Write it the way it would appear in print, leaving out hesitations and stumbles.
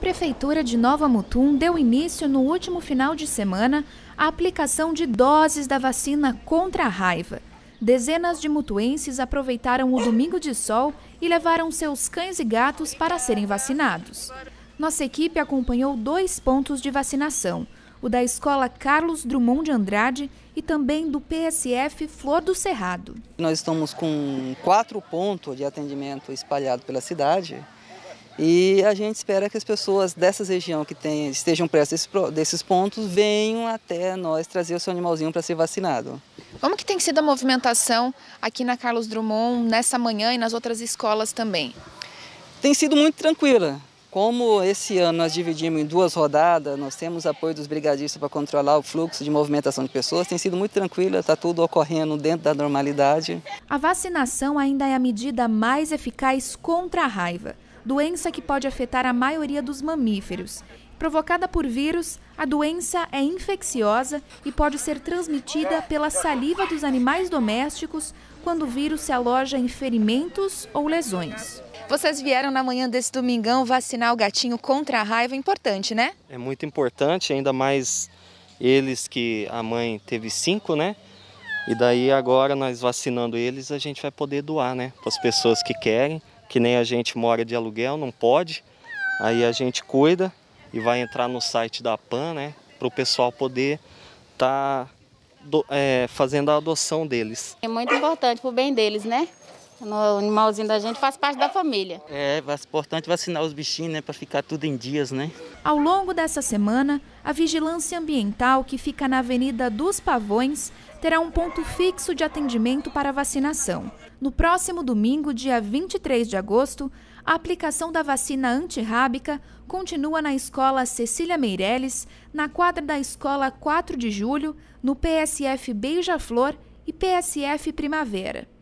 A Prefeitura de Nova Mutum deu início no último final de semana à aplicação de doses da vacina contra a raiva. Dezenas de mutuenses aproveitaram o domingo de sol e levaram seus cães e gatos para serem vacinados. Nossa equipe acompanhou 2 pontos de vacinação, o da Escola Carlos Drummond de Andrade e também do PSF Flor do Cerrado. Nós estamos com 4 pontos de atendimento espalhados pela cidade e a gente espera que as pessoas dessas regiões que estejam perto desses pontos venham até nós trazer o seu animalzinho para ser vacinado. Como que tem sido a movimentação aqui na Carlos Drummond nessa manhã e nas outras escolas também? Tem sido muito tranquila. Como esse ano nós dividimos em 2 rodadas, nós temos apoio dos brigadistas para controlar o fluxo de movimentação de pessoas, tem sido muito tranquila, está tudo ocorrendo dentro da normalidade. A vacinação ainda é a medida mais eficaz contra a raiva, doença que pode afetar a maioria dos mamíferos. Provocada por vírus, a doença é infecciosa e pode ser transmitida pela saliva dos animais domésticos quando o vírus se aloja em ferimentos ou lesões. Vocês vieram na manhã desse domingão vacinar o gatinho contra a raiva, importante, né? É muito importante, ainda mais eles que a mãe teve 5, né? E daí agora nós vacinando eles, a gente vai poder doar, né? Para as pessoas que querem, que nem a gente mora de aluguel, não pode. Aí a gente cuida e vai entrar no site da PAN, né? Para o pessoal poder estar fazendo a adoção deles. É muito importante para o bem deles, né? O animalzinho da gente faz parte da família. É importante vacinar os bichinhos, né, para ficar tudo em dias, né? Ao longo dessa semana, a Vigilância Ambiental, que fica na Avenida dos Pavões, terá um ponto fixo de atendimento para vacinação. No próximo domingo, dia 23 de agosto, a aplicação da vacina antirrábica continua na Escola Cecília Meireles, na quadra da Escola 4 de Julho, no PSF Beija-Flor e PSF Primavera.